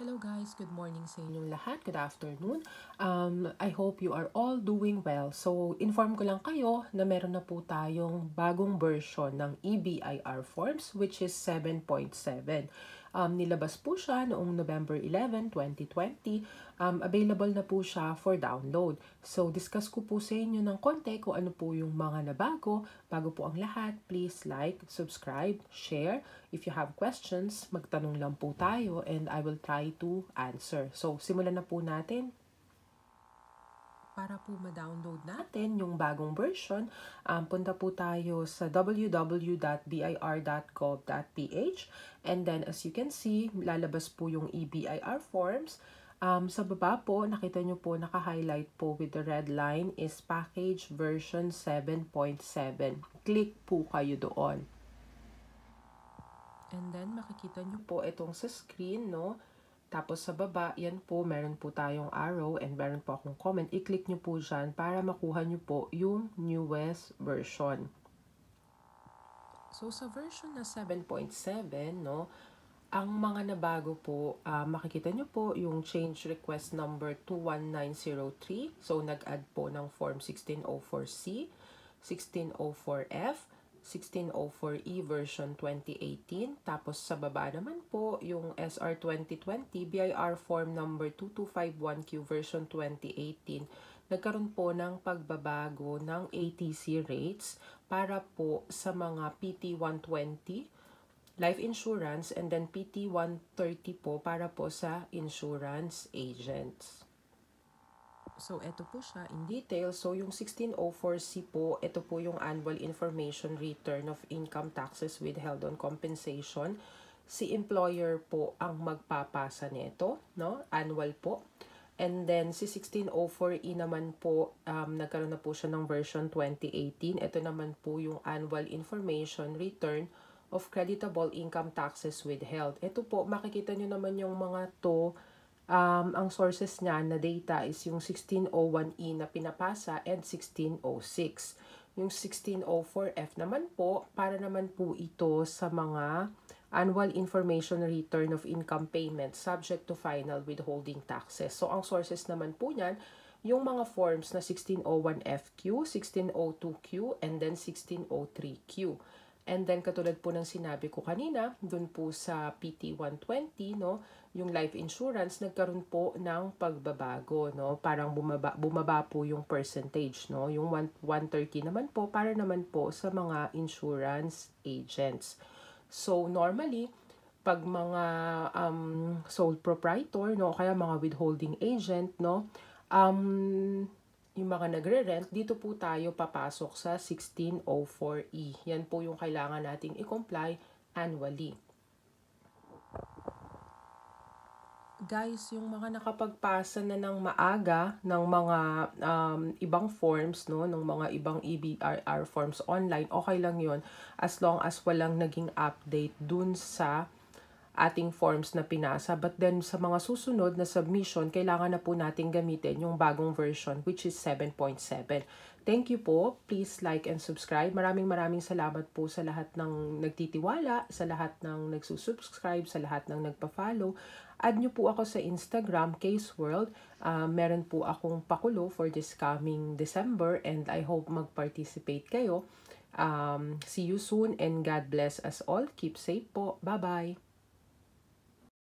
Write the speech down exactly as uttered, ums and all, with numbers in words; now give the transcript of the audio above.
Hello guys, good morning sa inyong lahat. Good afternoon. Um, I hope you are all doing well. So, inform ko lang kayo na meron na po tayong bagong version ng E B I R forms which is seven point seven. Um, nilabas po siya noong November eleventh, twenty twenty. Um, available na po siya for download. So, discuss ko po sa inyo ng konti kung ano po yung mga nabago. Bago po ang lahat, please like, subscribe, share. If you have questions, magtanong lang po tayo and I will try to answer. So, simulan na po natin. Para po ma-download natin yung bagong version, um, punta po tayo sa w w w dot b i r dot gov dot p h and then as you can see, lalabas po yung E B I R forms. Um, sa baba po, nakita nyo po, naka-highlight po with the red line is package version seven point seven. Click po kayo doon. And then, makikita nyo po itong sa screen, no? Tapos sa baba, yan po, meron po tayong arrow and meron po akong comment. I-click nyo po dyan para makuha nyo po yung newest version. So, sa version na seven point seven, no, ang mga nabago po, uh, makikita nyo po yung change request number two one nine zero three. So, nag-add po ng form sixteen oh four C, sixteen oh four F, sixteen oh four E version twenty eighteen. Tapos sa baba naman po yung S R twenty twenty B I R form number two two five one Q version twenty eighteen. Nagkaroon po ng pagbabago ng A T C rates para po sa mga P T one twenty life insurance and then P T one thirty po para po sa insurance agents. So, ito po siya in detail. So, yung sixteen oh four C po, ito po yung Annual Information Return of Income Taxes Withheld on Compensation. Si employer po ang magpapasa nito, no? Annual po. And then, si sixteen oh four E naman po, um, nagkaroon na po siya ng version twenty eighteen. Ito naman po yung Annual Information Return of Creditable Income Taxes Withheld. Ito po, makikita nyo naman yung mga to. Um, ang sources niya na data is yung sixteen oh one E na pinapasa and sixteen oh six. Yung sixteen oh four F naman po, para naman po ito sa mga Annual Information Return of Income Payments subject to final withholding taxes. So, ang sources naman po niyan, yung mga forms na sixteen oh one F Q, sixteen oh two Q, and then sixteen oh three Q. And then, katulad po ng sinabi ko kanina, dun po sa P T one twenty, no, yung life insurance, nagkaroon po ng pagbabago, no, parang bumaba, bumaba po yung percentage, no, yung one thirty naman po, para naman po sa mga insurance agents. So, normally, pag mga um, sole proprietor, no, kaya mga withholding agent, no, um, yung mga nagre-rent, dito po tayo papasok sa sixteen oh four E. Yan po yung kailangan nating i-comply annually. Guys, yung mga nakapagpasa na ng maaga ng mga um, ibang forms, no, ng mga ibang E B I R forms online, okay lang yon as long as walang naging update dun sa ating forms na pinasa. But then, sa mga susunod na submission, kailangan na po natin gamitin yung bagong version, which is seven point seven. Thank you po. Please like and subscribe. Maraming maraming salamat po sa lahat ng nagtitiwala, sa lahat ng nagsusubscribe, sa lahat ng nagpa-follow. Add nyo po ako sa Instagram, Case World. Uh, meron po akong pakulo for this coming December and I hope mag-participate kayo. Um, see you soon and God bless us all. Keep safe po. Bye-bye.